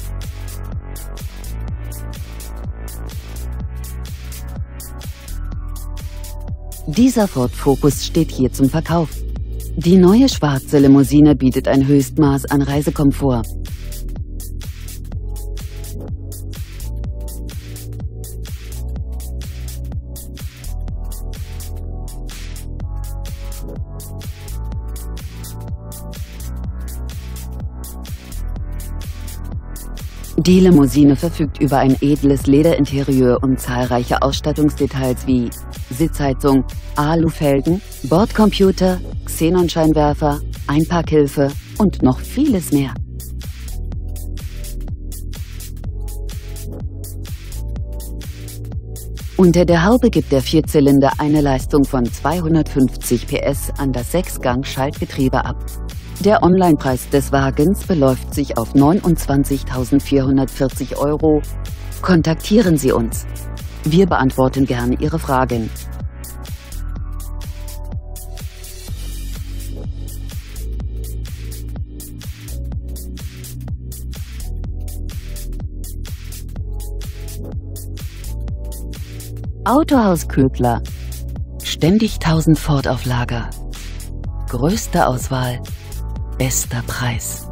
Dieser Ford Focus steht hier zum Verkauf. Die neue schwarze Limousine bietet ein Höchstmaß an Reisekomfort. Die Limousine verfügt über ein edles Lederinterieur und zahlreiche Ausstattungsdetails wie Sitzheizung, Alufelgen, Bordcomputer, Xenonscheinwerfer, Einparkhilfe und noch vieles mehr. Unter der Haube gibt der Vierzylinder eine Leistung von 250 PS an das 6-Gang-Schaltgetriebe ab. Der Onlinepreis des Wagens beläuft sich auf 29.440 €. Kontaktieren Sie uns. Wir beantworten gerne Ihre Fragen. Autohaus Köbler. Ständig 1000 Ford auf Lager. Größte Auswahl. Bester Preis.